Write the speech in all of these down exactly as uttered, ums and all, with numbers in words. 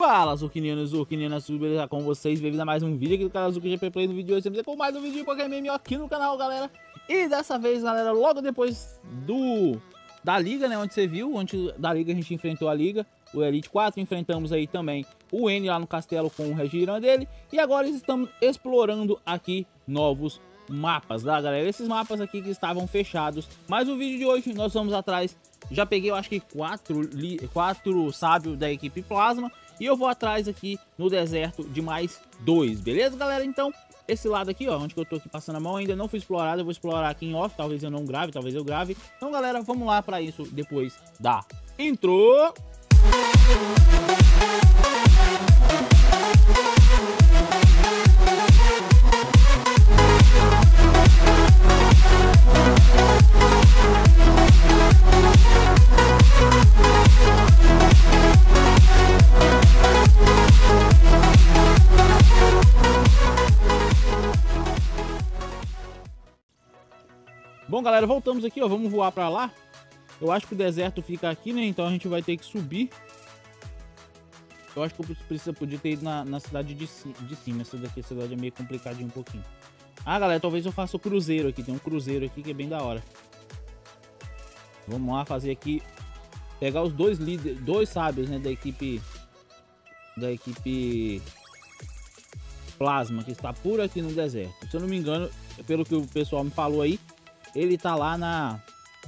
Fala, Zucchiniano, Zucchiniano, beleza com vocês? Bem-vindo a mais um vídeo aqui do canal Zucchini G P Play. No vídeo de hoje, sempre com mais um vídeo de Pokémon aqui no canal, galera. E dessa vez, galera, logo depois do da Liga, né, onde você viu, onde da Liga a gente enfrentou a Liga, o Elite quatro, enfrentamos aí também o N lá no castelo com o Regiran dele. E agora estamos explorando aqui novos mapas, tá, galera? Esses mapas aqui que estavam fechados. Mas no vídeo de hoje nós vamos atrás. Já peguei, eu acho que quatro, quatro sábios da equipe Plasma. E eu vou atrás aqui no deserto de mais dois, beleza, galera? Então, esse lado aqui, ó, onde que eu tô aqui passando a mão, ainda não fui explorado. Eu vou explorar aqui em off, talvez eu não grave, talvez eu grave. Então, galera, vamos lá pra isso depois da intro. Bom, galera, voltamos aqui, ó, vamos voar pra lá. Eu acho que o deserto fica aqui, né, então a gente vai ter que subir. Eu acho que eu precisa, podia ter ido na, na cidade de, de cima. Essa daqui, a cidade é meio complicadinha um pouquinho. Ah, galera, talvez eu faça o cruzeiro aqui, tem um cruzeiro aqui que é bem da hora. Vamos lá fazer aqui, pegar os dois líderes, dois sábios, né, da equipe, da equipe Plasma, que está por aqui no deserto. Se eu não me engano, pelo que o pessoal me falou aí, ele tá lá na,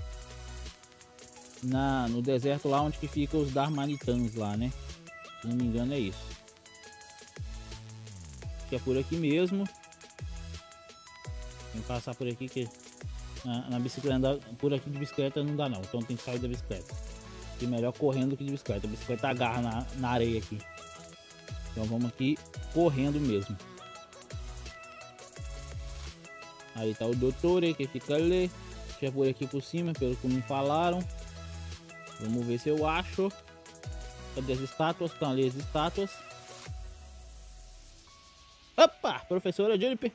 na no deserto lá onde que ficam os Darmanitans lá, né? Se não me engano é isso. Que é por aqui mesmo. Tem que passar por aqui que na, na bicicleta, andar por aqui de bicicleta não dá não. Então tem que sair da bicicleta. E melhor correndo do que de bicicleta. A bicicleta agarra na, na areia aqui. Então vamos aqui correndo mesmo. Aí tá o doutor aí que fica ali. Deixa eu por aqui por cima, pelo que me falaram. Vamos ver se eu acho. Cadê as estátuas? Estão ali as estátuas. Opa! Professora Juniper.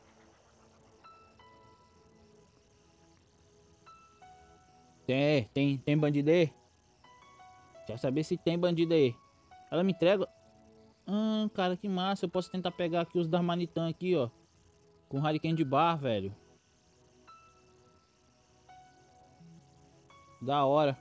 Tem, tem, tem bandido aí? Quer saber se tem bandido aí? Ela me entrega. Hum, cara, que massa. Eu posso tentar pegar aqui os Darmanitan aqui, ó. Com Hurricane de bar, velho. Da hora.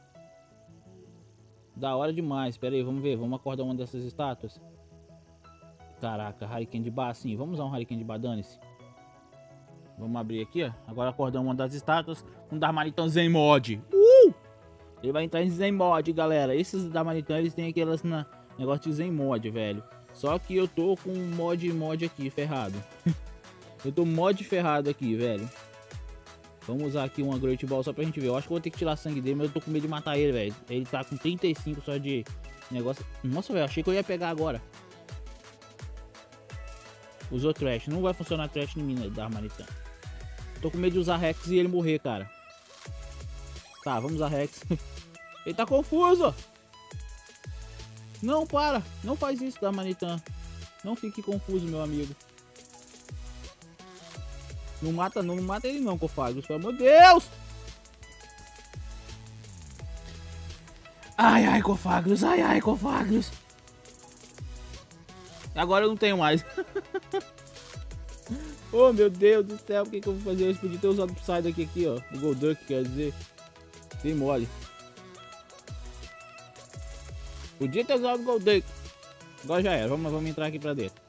Da hora demais. Pera aí, vamos ver. Vamos acordar uma dessas estátuas. Caraca, Hurricane de bar, sim. Vamos usar um Hurricane de bar, dane-se. Vamos abrir aqui, ó. Agora acordamos uma das estátuas. Um Darmanitan Zen Mod. Uh! Ele vai entrar em Zen Mod, galera. Esses Darmanitan, eles têm aquelas na negócio de Zen Mod, velho. Só que eu tô com um mod mod aqui, ferrado. Eu tô mod ferrado aqui, velho. Vamos usar aqui uma Great Ball só pra gente ver. Eu acho que eu vou ter que tirar sangue dele, mas eu tô com medo de matar ele, velho. Ele tá com trinta e cinco só de negócio. Nossa, velho, achei que eu ia pegar agora. Usou Trash. Não vai funcionar Trash em mim, né, da Armanitan. Tô com medo de usar Rex e ele morrer, cara. Tá, vamos usar Rex. Ele tá confuso. Não, para. Não faz isso, Darmanitan. Não fique confuso, meu amigo. Não mata não, não mata ele não, Cofagros, pelo amor de Deus! Ai, ai, Cofagros, ai, ai, Cofagros. Agora eu não tenho mais. Oh, meu Deus do céu, o que que eu vou fazer? Eu podia ter usado o Psyduck aqui, ó. O Golduck, quer dizer. Bem mole. Podia ter usado o Golduck. Agora já era, vamos, vamos entrar aqui pra dentro.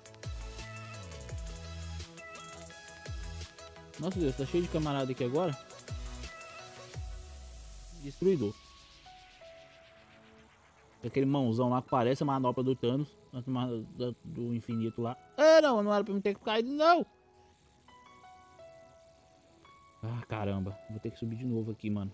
Nossa Deus, tá cheio de camarada aqui agora. Destruidor. Aquele mãozão lá que parece a manopla do Thanos. Do infinito lá. Ah, não, não era pra me ter caído, não. Ah, caramba. Vou ter que subir de novo aqui, mano.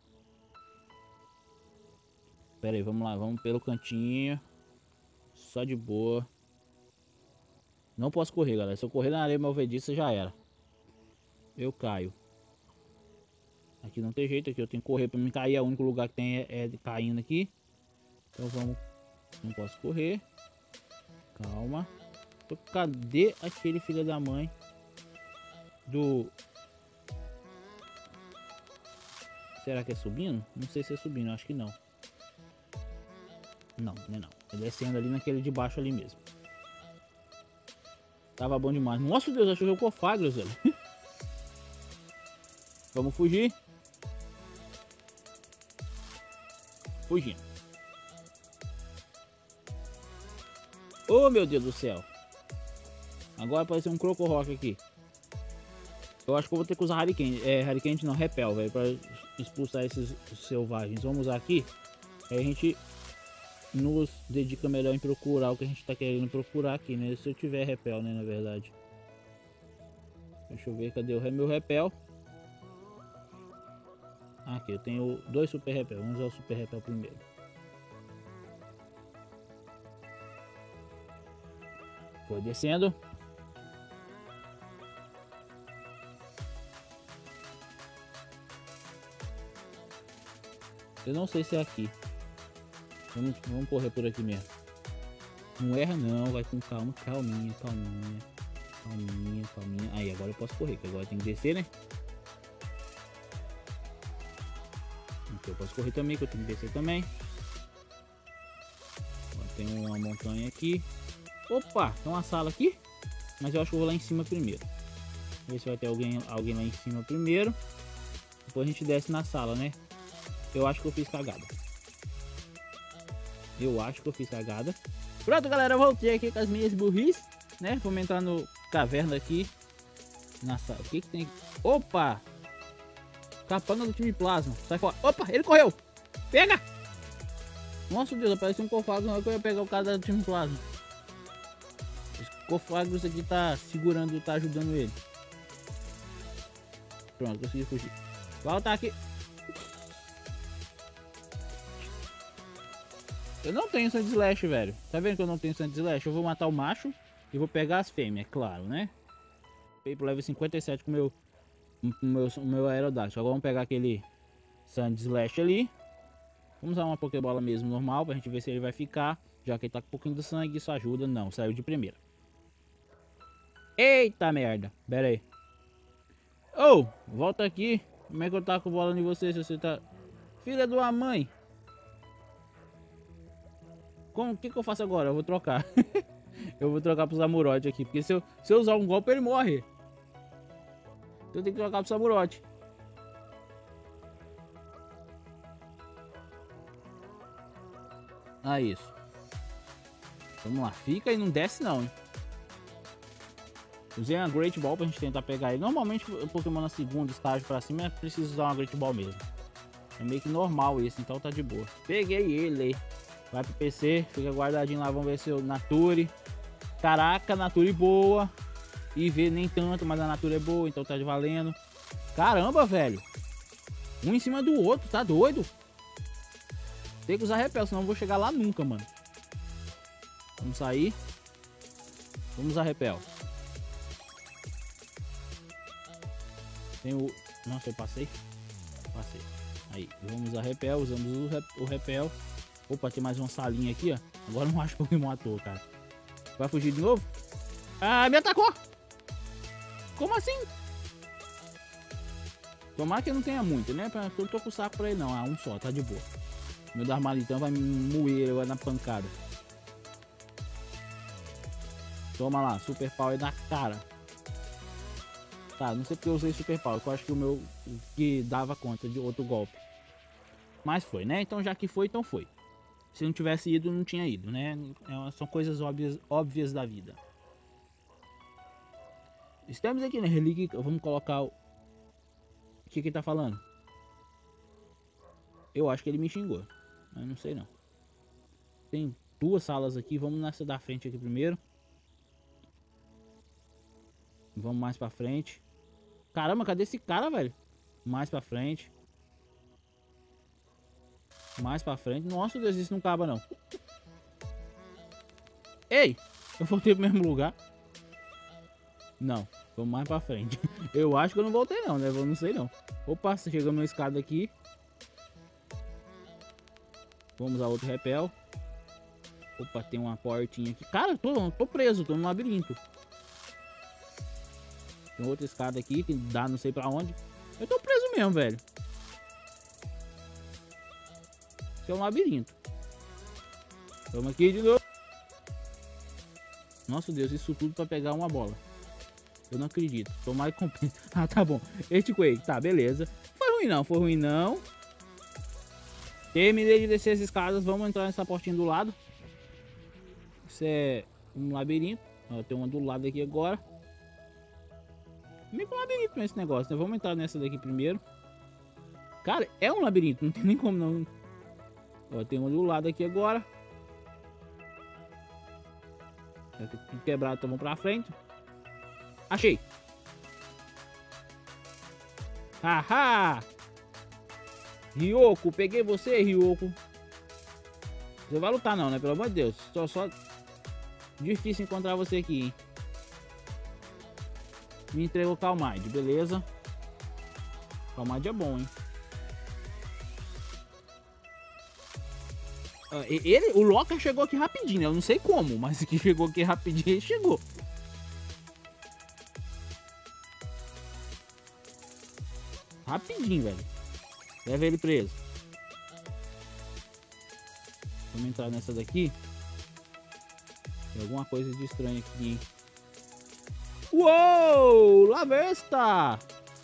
Pera aí, vamos lá. Vamos pelo cantinho. Só de boa. Não posso correr, galera. Se eu correr na areia malvediça, já era. Eu caio. Aqui não tem jeito, aqui eu tenho que correr pra me cair. É o único lugar que tem é, é caindo aqui. Então vamos. Não posso correr. Calma. Cadê aquele filho da mãe do... Será que é subindo? Não sei se é subindo, acho que não. Não, não é não. É descendo ali naquele de baixo ali mesmo. Tava bom demais. Nossa, Deus, acho que eu Cofagros, velho. Vamos fugir. Fugindo. Oh, meu Deus do céu. Agora apareceu um Crocorock aqui. Eu acho que eu vou ter que usar Hurricane. É, Hurricane não, Repel, velho, pra expulsar esses selvagens. Vamos usar aqui. Aí a gente nos dedica melhor em procurar o que a gente tá querendo procurar aqui, né? Se eu tiver Repel, né, na verdade. Deixa eu ver, cadê o meu Repel? Aqui, eu tenho dois Super Repel. Vamos usar o Super Repel primeiro. Foi descendo. Eu não sei se é aqui. Vamos, vamos correr por aqui mesmo. Não erra não, vai com calma, calminha, calminha. Calminha, calminha. Aí, agora eu posso correr, que agora tem que descer, né? Aqui eu posso correr também, que eu tenho que descer também. Agora tem uma montanha aqui. Opa, tem uma sala aqui. Mas eu acho que eu vou lá em cima primeiro. Ver se vai ter alguém, alguém lá em cima primeiro. Depois a gente desce na sala, né? Eu acho que eu fiz cagada. Eu acho que eu fiz cagada. Pronto, galera, eu voltei aqui com as minhas burris, né? Vamos entrar no caverna aqui. Na sala. O que que tem aqui? Opa! Capanga do time Plasma. Sai fora. Opa, ele correu. Pega! Nossa, Deus, apareceu um Cofagros. Não é que eu ia pegar o cara do time Plasma. Cofagros aqui tá segurando, tá ajudando ele. Pronto, consegui fugir. Volta aqui. Eu não tenho Sand Slash, velho. Tá vendo que eu não tenho Sand Slash? Eu vou matar o macho e vou pegar as fêmeas, claro, né? Peguei pro level cinquenta e sete com o meu, meu, meu Aerodactyl. Agora vamos pegar aquele Sand Slash ali. Vamos usar uma Pokébola mesmo normal pra gente ver se ele vai ficar. Já que ele tá com um pouquinho de sangue, isso ajuda. Não, saiu de primeira. Eita merda, pera aí. Ô, oh, volta aqui. Como é que eu taco bola em você se você tá... Filha de uma mãe. Como, o que que eu faço agora? Eu vou trocar. Eu vou trocar pro Zamurote aqui. Porque se eu, se eu usar um golpe, ele morre. Então eu tenho que trocar pro Zamurote. Ah, isso. Vamos lá. Fica e não desce não, hein. Usei uma Great Ball pra gente tentar pegar ele. Normalmente o Pokémon na segunda estágio pra cima é preciso usar uma Great Ball mesmo. É meio que normal esse, então tá de boa. Peguei ele. Vai pro P C, fica guardadinho lá, vamos ver se o Nature. Caraca, Nature boa. E V nem tanto, mas a Nature é boa, então tá valendo. Caramba, velho. Um em cima do outro, tá doido? Tem que usar repel, senão eu não vou chegar lá nunca, mano. Vamos sair. Vamos usar repel. Tem o... Nossa, eu passei? Passei. Aí, vamos usar repel, usamos o, rep... o repel. Opa, tem mais uma salinha aqui, ó. Agora não acho Pokémon à toa, cara. Vai fugir de novo? Ah, me atacou! Como assim? Tomara que eu não tenha muito, né? Eu não tô com o saco pra ele não. Ah, um só, tá de boa. Meu Darmalitão vai me moer eu na pancada. Toma lá, Super Power na cara. Tá, não sei porque eu usei Super Power. Eu acho que o meu que dava conta de outro golpe. Mas foi, né? Então já que foi, então foi. Se não tivesse ido, não tinha ido, né? São coisas óbvias, óbvias da vida. Estamos aqui na relíquia. Vamos colocar o... O que que ele tá falando? Eu acho que ele me xingou. Mas não sei não. Tem duas salas aqui. Vamos nessa da frente aqui primeiro. Vamos mais pra frente. Caramba, cadê esse cara, velho? Mais pra frente. Mais pra frente. Nossa, Deus, isso não acaba não. Ei! Eu voltei pro mesmo lugar. Não, vamos mais pra frente. Eu acho que eu não voltei não, né? Eu não sei não. Opa, chegamos na escada aqui. Vamos usar outro repel. Opa, tem uma portinha aqui. Cara, eu tô, tô preso, tô no labirinto. Tem outra escada aqui que dá não sei pra onde. Eu tô preso mesmo, velho. Isso é um labirinto. Vamos aqui de novo. Nossa Deus, isso tudo pra pegar uma bola. Eu não acredito. Tomara que compensa. Ah, tá bom. Earthquake, tá, beleza. Foi ruim não, foi ruim não. Terminei de descer as escadas. Vamos entrar nessa portinha do lado. Isso é um labirinto. Ó, tem uma do lado aqui agora. Meio que um labirinto nesse negócio, né? Vamos entrar nessa daqui primeiro. Cara, é um labirinto. Não tem nem como não. Ó, tem uma do lado aqui agora. Tudo quebrado, então vamos pra frente. Achei. Haha. Ryoko, peguei você, Ryoko. Você vai lutar não, né? Pelo amor de Deus. Só, só... Difícil encontrar você aqui, hein? Me entregou Calmide, beleza. Calmide é bom, hein? Uh, ele, o Locker chegou aqui rapidinho, né? Eu não sei como, mas que chegou aqui rapidinho, ele chegou. Rapidinho, velho. Leva ele preso. Vamos entrar nessa daqui. Tem alguma coisa de estranho aqui, hein? Uou! Lavesta!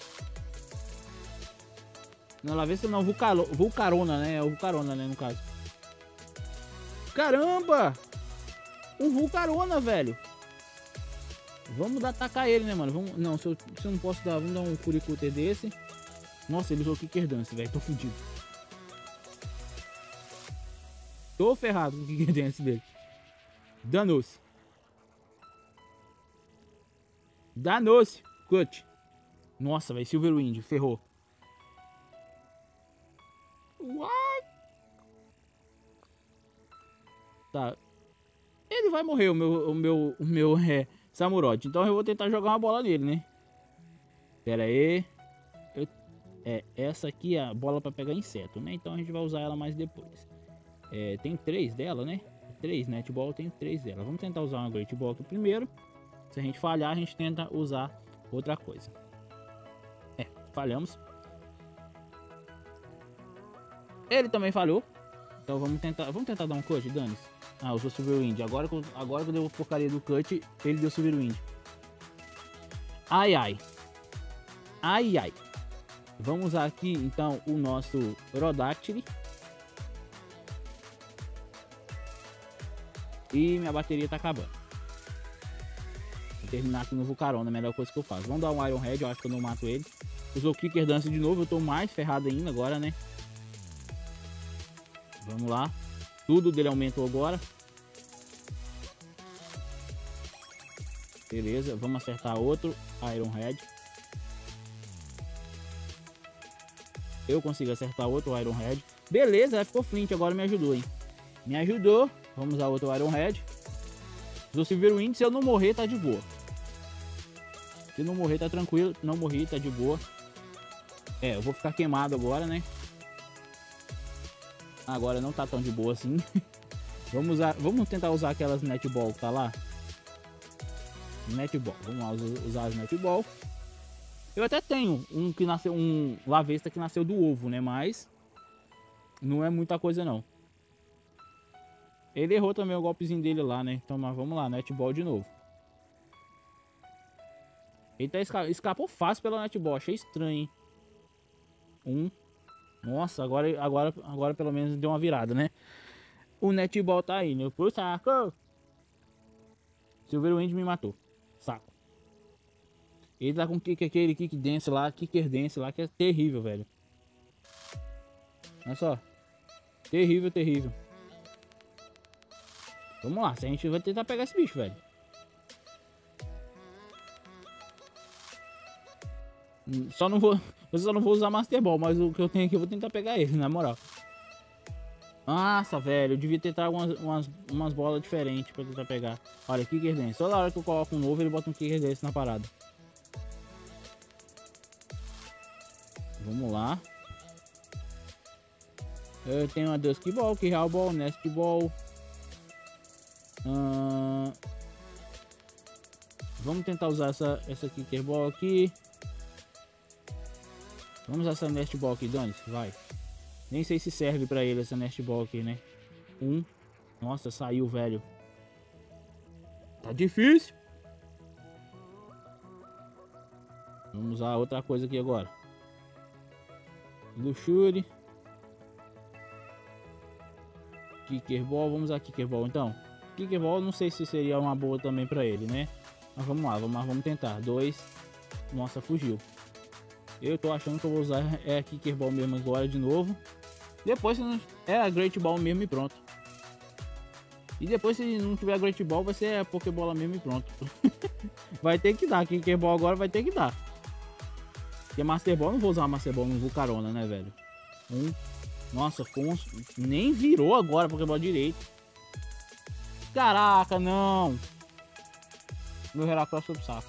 Não, Lavesta não, Vulcaro, Vulcarona, né? É o Vulcarona, né, no caso. Caramba! Um Vulcarona, velho. Vamos dar, atacar ele, né, mano? Vamos, não, se eu, se eu não posso dar, vamos dar um Furicutter desse. Nossa, ele usou Kicker Dance, velho. Tô fudido. Tô ferrado com o Kicker Dance dele. Danou-se. Danou-se. Cut. Nossa, velho. Silverwind. Ferrou. What? Tá. Ele vai morrer, o meu, o meu, o meu é, Samurott. Então eu vou tentar jogar uma bola nele, né? Pera aí. Eu, é, essa aqui é a bola pra pegar inseto, né? Então a gente vai usar ela mais depois. É, tem três dela, né? Três netball, tem três dela. Vamos tentar usar uma great ball aqui primeiro. Se a gente falhar, a gente tenta usar outra coisa. É, falhamos. Ele também falhou. Então vamos tentar, vamos tentar dar um cut, dane-se. Ah, usou Silverwind. Agora, agora que eu dei a porcaria do cut, ele deu Silverwind. Ai, ai. Ai, ai. Vamos usar aqui, então, o nosso Rodactyl. E minha bateria tá acabando. Vou terminar aqui no Vulcarona, a melhor coisa que eu faço. Vamos dar um Iron Head, eu acho que eu não mato ele. Usou o Kicker Dance de novo, eu tô mais ferrado ainda agora, né? Vamos lá. Tudo dele aumentou agora. Beleza, vamos acertar outro Iron Head. Eu consigo acertar outro Iron Head. Beleza, ficou Flint, agora me ajudou, hein? Me ajudou. Vamos usar outro Iron Head. Do Silverwind, se eu não morrer, tá de boa. Se não morrer, tá tranquilo. Não morri, tá de boa. É, eu vou ficar queimado agora, né? Agora não tá tão de boa assim. Vamos usar, vamos tentar usar aquelas netball que tá lá. Netball, vamos lá usar as netball. Eu até tenho um que nasceu, um Lavesta que nasceu do ovo, né? Mas não é muita coisa não. Ele errou também o golpezinho dele lá, né? Então mas vamos lá, netball de novo. Ele tá esca escapou fácil pela netball, achei estranho, hein? Um. Nossa, agora, agora, agora pelo menos deu uma virada, né? O netball tá aí, né? Pro saco. Silverwind me matou. Saco. Ele tá com kick, aquele kick dance lá, kicker dance lá, que é terrível, velho. Olha só. Terrível, terrível. Vamos lá, se a gente vai tentar pegar esse bicho, velho. Só não vou, eu só não vou usar Master Ball, mas o que eu tenho aqui eu vou tentar pegar ele, na moral. Nossa, velho, eu devia tentar umas, umas, umas bolas diferentes pra tentar pegar. Olha, Kicker Dance. Toda hora que eu coloco um novo, ele bota um Kicker Dance na parada. Vamos lá. Eu tenho uma Dusk Ball, Real Ball, Nest Ball. Hum... Vamos tentar usar essa, essa Kicker Ball aqui. Vamos usar essa Nest Ball aqui, dane-se, vai. Nem sei se serve pra ele essa Nest Ball aqui, né? Um. Nossa, saiu, velho. Tá difícil. Vamos usar outra coisa aqui agora. Luxury. Kicker Ball. Vamos usar Kicker Ball então. Kicker Ball não sei se seria uma boa também pra ele, né? Mas vamos lá, vamos lá, vamos tentar. Dois. Nossa, fugiu. Eu tô achando que eu vou usar é a Kicker Ball mesmo agora de novo. Depois é a Great Ball mesmo e pronto. E depois se não tiver a Great Ball vai ser a Pokébola mesmo e pronto. Vai ter que dar. Kicker Ball agora vai ter que dar. Porque Master Ball, não vou usar Master Ball no Volcarona, né, velho? Um. Nossa, ficou um... nem virou agora a Pokébola direito. Caraca, não. Meu Heracross foi pro saco.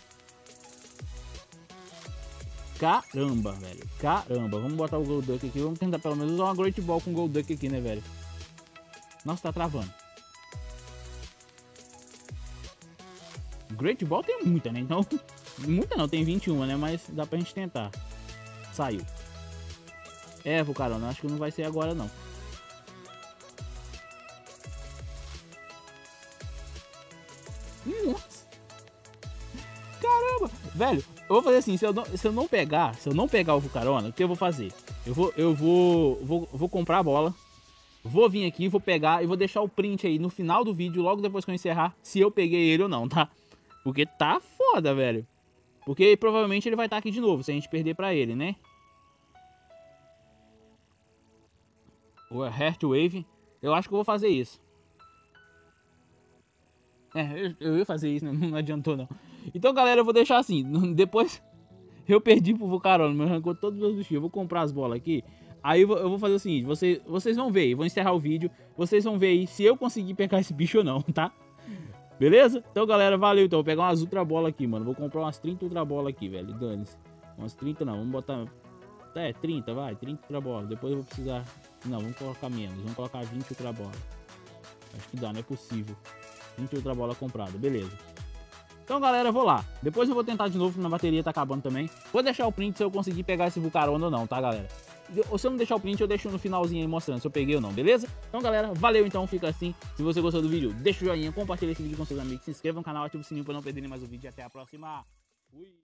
Caramba, velho. Caramba. Vamos botar o Golduck aqui. Vamos tentar pelo menos usar uma Great Ball com o Golduck aqui, né, velho? Nossa, tá travando. Great Ball tem muita, né? Então... muita não, tem vinte e um, né? Mas dá pra gente tentar. Saiu. É, Volcarona, acho que não vai ser agora, não. Nossa. Caramba. Velho, eu vou fazer assim, se eu não, se eu não pegar, se eu não pegar o Volcarona, o que eu vou fazer? Eu vou, eu vou, vou, vou comprar a bola. Vou vir aqui, vou pegar e vou deixar o print aí no final do vídeo, logo depois que eu encerrar, se eu peguei ele ou não, tá? Porque tá foda, velho. Porque provavelmente ele vai estar aqui de novo, se a gente perder pra ele, né? O Heartwave. Eu acho que eu vou fazer isso. É, eu, eu ia fazer isso, né? Não adiantou, não. Então, galera, eu vou deixar assim. Depois eu perdi pro Volcarona, me arrancou todos os meus bichinhos. Eu vou comprar as bolas aqui. Aí eu vou, eu vou fazer o seguinte, vocês, vocês vão ver aí, vou encerrar o vídeo. Vocês vão ver aí se eu conseguir pegar esse bicho ou não, tá? Beleza? Então, galera, valeu. Então, vou pegar umas Ultra Bola aqui, mano. Vou comprar umas trinta Ultra Bola aqui, velho. Dane-se. Umas trinta não, vamos botar... É, trinta, vai. trinta Ultra Bola. Depois eu vou precisar... Não, vamos colocar menos. Vamos colocar vinte Ultra Bola. Acho que dá, não é possível. vinte Ultra Bola comprada, beleza. Então, galera, eu vou lá. Depois eu vou tentar de novo, na bateria tá acabando também. Vou deixar o print se eu conseguir pegar esse Volcarona ou não, tá, galera? Ou se eu não deixar o print, eu deixo no finalzinho aí mostrando se eu peguei ou não, beleza? Então, galera, valeu então, fica assim. Se você gostou do vídeo, deixa o joinha, compartilha esse vídeo com seus amigos, se inscreva no canal, ativa o sininho pra não perderem mais o vídeo e até a próxima. Fui!